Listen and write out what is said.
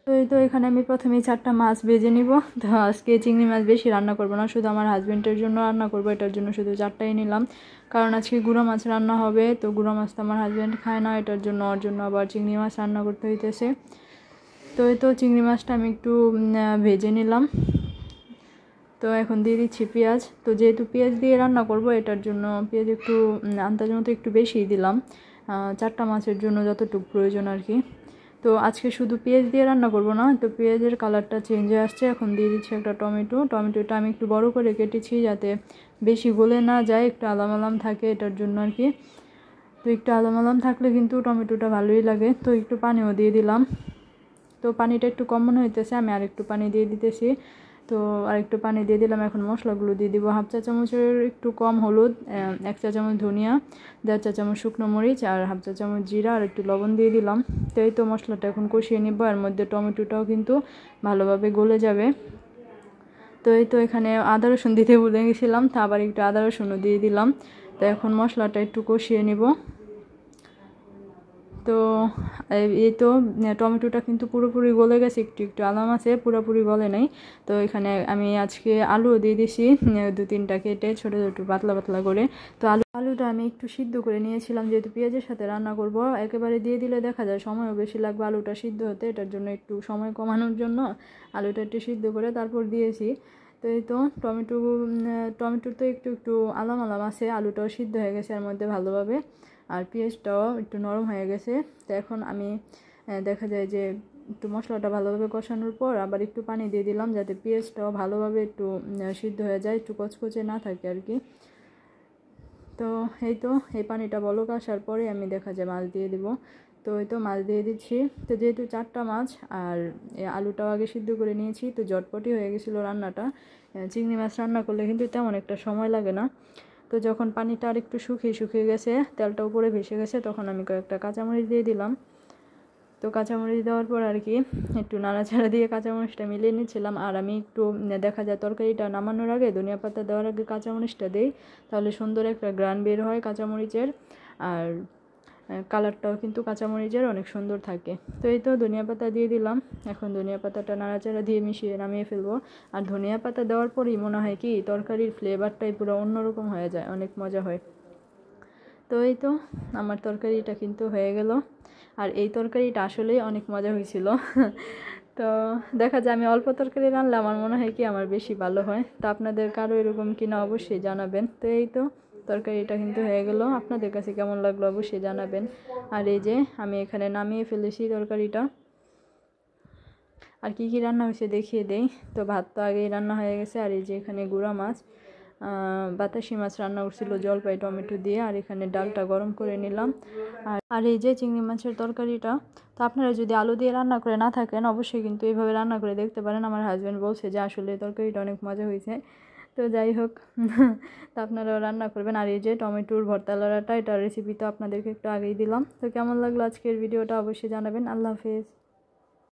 তো এই তো এখানে আমি প্রথমেই 4টা মাছ ভেজে নিব। তো আজকে চিংড়ি মাছ বেশি রান্না করব না, শুধু আমার হাজবেন্ডের জন্য রান্না করব, এটার জন্য শুধু 4টাই নিলাম। কারণ আজকে গুঁড়ো মাছ রান্না হবে, তো গুঁড়ো মাছ তো আমার হাজবেন্ড খায় না, এটার জন্য ওর জন্য আবার চিংড়ি মাছ রান্না করতে হইতেছে। তো এই তো চিংড়ি মাছটা আমি একটু ভেজে নিলাম। তো এখন দিয়ে দিচ্ছি পেঁয়াজ। তো যেহেতু পেঁয়াজ দিয়ে রান্না করব, এটার জন্য পেঁয়াজ একটু আন্দাজ মতো একটু বেশিই দিলাম, 4টা মাছের জন্য যতটুকু প্রয়োজন আর কি। তো আজকে শুধু পেঁয়াজ দিয়ে রান্না করব না, তো পেঁয়াজের কালারটা চেঞ্জ হয়ে আসছে। এখন দিয়ে দিচ্ছি একটা টমেটোটা আমি একটু বড় করে কেটেছি, যাতে বেশি গলে না যায়, একটু আলাম আলাম থাকে, এটার জন্য আর কি। তো একটু আলাম আলাম থাকলে কিন্তু টমেটোটা ভালোই লাগে। তো একটু পানিও দিয়ে দিলাম। তো পানিটা একটু কম মনে হইতেছে, আমি আরেকটু পানি দিয়ে দিতেছি। তো আরেকটু পানি দিয়ে দিলাম। এখন মশলাগুলো দিয়ে দিব। 1/2 চা চামচের একটু কম হলুদ, 1 চা চামচ ধনিয়া, 1.5 চা চামচ শুকনো মরিচ, আর 1/2 চা চামচ জিরা, আর একটু লবণ দিয়ে দিলাম। তো এই তো মশলাটা এখন কষিয়ে নিব, এর মধ্যে টমেটোটাও কিন্তু ভালোভাবে গলে যাবে। তো এই তো এখানে আদা রসুন দিতে ভুলে গেছিলাম, তো আবার একটু আদা রসুনও দিয়ে দিলাম। তো এখন মশলাটা একটু কষিয়ে নিব। তো এই তো টমেটোটা কিন্তু পুরোপুরি গলে গেছে, একটু একটু আলাম আছে, পুরোপুরি গলে নাই। তো এখানে আমি আজকে আলুও দিয়ে দিছি, 2-3টা কেটে ছোটো ছোটো পাতলা পাতলা করে। তো আলুটা আমি একটু সিদ্ধ করে নিয়েছিলাম, যেহেতু পেঁয়াজের সাথে রান্না করব, একেবারে দিয়ে দিলে দেখা যায় সময়ও বেশি লাগবে আলুটা সিদ্ধ হতে, এটার জন্য একটু সময় কমানোর জন্য আলুটা একটু সিদ্ধ করে তারপর দিয়েছি। তো এই তো টমেটো তো একটু একটু আলাম আলাম আছে, আলুটাও সিদ্ধ হয়ে গেছে এর মধ্যে ভালোভাবে, আর পেঁয়াজটাও একটু নরম হয়ে গেছে। তো এখন আমি দেখা যায় যে একটু মশলাটা ভালোভাবে কষানোর পর আবার একটু পানি দিয়ে দিলাম, যাতে পেঁয়াজটাও ভালোভাবে একটু সিদ্ধ হয়ে যায়, একটু কচকচে না থাকে আর কি। তো এই তো এই পানিটা বলক আসার পরে আমি দেখা যায় মাছ দিয়ে দিব। তো এই তো মাছ দিয়ে দিচ্ছি। তো যেহেতু 4টা মাছ আর আলুটাও আগে সিদ্ধ করে নিয়েছি, তো ঝটপটি হয়ে গেছিলো রান্নাটা। চিংড়ি মাছ রান্না করলে কিন্তু তেমন একটা সময় লাগে না। তো যখন পানিটা আর একটু শুকিয়ে গেছে, তেলটা উপরে ভেসে গেছে, তখন আমি কয়েকটা কাঁচামরিচ দিয়ে দিলাম। তো কাঁচামরিচ দেওয়ার পর আর কি একটু নাড়াচাড়া দিয়ে কাঁচামরিচটা মিলিয়ে নিচ্ছিলাম। আর আমি একটু দেখা যায় তরকারিটা নামানোর আগে ধনিয়া পাতা দেওয়ার আগে কাঁচামরিচটা দেই, তাহলে সুন্দর একটা গ্রান বের হয় কাঁচামরিচের, আর কালারটাও কিন্তু কাঁচামরিচের অনেক সুন্দর থাকে। তো এই তো ধনিয়া পাতা দিয়ে দিলাম। এখন ধনিয়া পাতাটা নাড়াচাড়া দিয়ে মিশিয়ে নামিয়ে ফেলবো। আর ধনিয়া পাতা দেওয়ার পরই মনে হয় কি তরকারির ফ্লেভারটাই পুরো অন্যরকম হয়ে যায়, অনেক মজা হয়। তো এই তো আমার তরকারিটা কিন্তু হয়ে গেল। আর এই তরকারিটা আসলেই অনেক মজা হয়েছিল। তো দেখা যায় আমি অল্প তরকারি রান্নালে আমার মনে হয় কি আমার বেশি ভালো হয়। তো আপনাদের কারো এরকম কিনা অবশ্যই জানাবেন। তো এই তো তরকারিটা কিন্তু হয়ে গেল, আপনাদের কাছে কেমন লাগলো অবশ্যই জানাবেন। আর এই যে আমি এখানে নামিয়ে ফেলেছি তরকারিটা। আর কি কি রান্না হয়েছে দেখিয়ে দেই। তো ভাত তো আগেই রান্না হয়ে গেছে, আর এই যে এখানে গুঁড়া মাছ, বাতাসি মাছ রান্না করছিল জলপাই টমেটো দিয়ে, আর এখানে ডালটা গরম করে নিলাম। আর এই যে চিংড়ি মাছের তরকারিটা। তো আপনারা যদি আলু দিয়ে রান্না করে না থাকেন, অবশ্যই কিন্তু এইভাবে রান্না করে দেখতে পারেন। আমার হাজব্যান্ড বলছে যে আসলে তরকারিটা অনেক মজা হয়েছে। তো যাই হোক, তো আপনারাও রান্না করবেন। আর এই যে টমেটোর ভর্তা লড়াটা, এটার রেসিপি তো আপনাদেরকে একটু আগেই দিলাম। তো কেমন লাগলো আজকের ভিডিওটা অবশ্যই জানাবেন। আল্লাহ হাফেজ।